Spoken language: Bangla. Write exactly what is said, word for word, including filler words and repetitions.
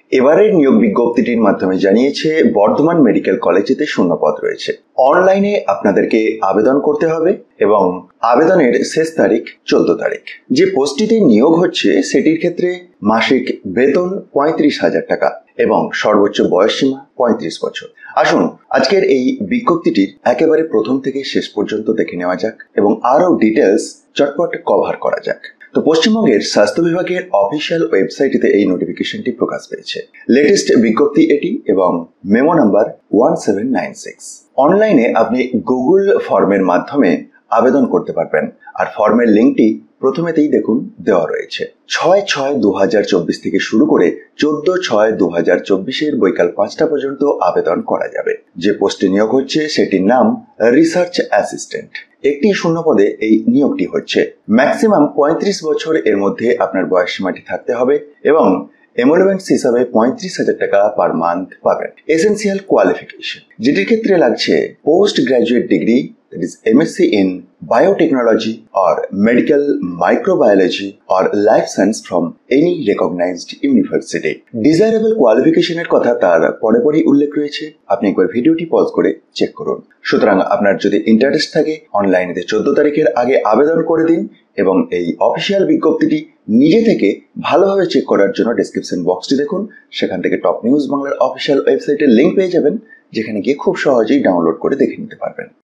এবারের নিয়োগ বিজ্ঞপ্তিটির মাধ্যমে জানিয়েছে বর্ধমান মেডিকেল কলেজেতে শূন্য পদ রয়েছে। অনলাইনে আপনাদেরকে আবেদন করতে হবে এবং আবেদনের শেষ তারিখ চোদ্দ তারিখ। যে পোস্টটিতে নিয়োগ হচ্ছে সেটির ক্ষেত্রে মাসিক বেতন পঁয়ত্রিশ হাজার টাকা এবং সর্বোচ্চ বয়সসীমা পঁয়ত্রিশ বছর। আসুন আজকের এই বিজ্ঞপ্তিটির একেবারে প্রথম থেকে শেষ পর্যন্ত দেখে নেওয়া যাক এবং আরও ডিটেলস চটপট কভার করা যাক। তো পশ্চিমবঙ্গের স্বাস্থ্য বিভাগের অফিসিয়াল ওয়েবসাইটে এই নোটিফিকেশনটি প্রকাশ পেয়েছে। লেটেস্ট বিজ্ঞপ্তি এটি এবং memo number one seven nine six. অনলাইনে আপনি গুগল ফর্মের মাধ্যমে আবেদন করতে পারবেন আর ফর্মের লিঙ্কটি প্রথমেতেই দেখুন দেওয়া রয়েছে। ছয় ছয় দু হাজার চব্বিশ থেকে শুরু করে চোদ্দ ছয় দু হাজার চব্বিশের বৈকাল পাঁচটা পর্যন্ত আবেদন করা যাবে। যে পোস্টে নিয়োগ হচ্ছে সেটির নাম রিসার্চ অ্যাসিস্ট্যান্ট। একটি শূন্য পদে এই নিয়োগটি হচ্ছে। ম্যাক্সিমাম পঁয়ত্রিশ বছর এর মধ্যে আপনার বয়স সীমাটি থাকতে হবে এবং এমোলমেন্টস হিসাবে পঁয়ত্রিশ হাজার টাকা পার মান্থ পাবেন। এসেন্সিয়াল কোয়ালিফিকেশন যেটির ক্ষেত্রে লাগছে post graduate degree, that is M S c in biotechnology or medical microbiology or life science from any recognized university. Desirable qualification এর কথা তার পরে পরেই উল্লেখ রয়েছে, আপনি একবার ভিডিওটি পজ করে চেক করুন। সুতরাং আপনার যদি ইন্টারেস্ট থাকে অনলাইনেতে চোদ্দ তারিখের আগে আবেদন করে দিন এবং এই অফিসিয়াল বিজ্ঞপ্তিটি নিজে থেকে ভালোভাবে চেক করার জন্য ডেসক্রিপশন বক্সটি দেখুন। সেখান থেকে টপ নিউজ বাংলার অফিসিয়াল ওয়েবসাইটের লিঙ্ক পেয়ে যাবেন, যেখানে গিয়ে খুব সহজেই ডাউনলোড করে দেখে নিতে পারবেন।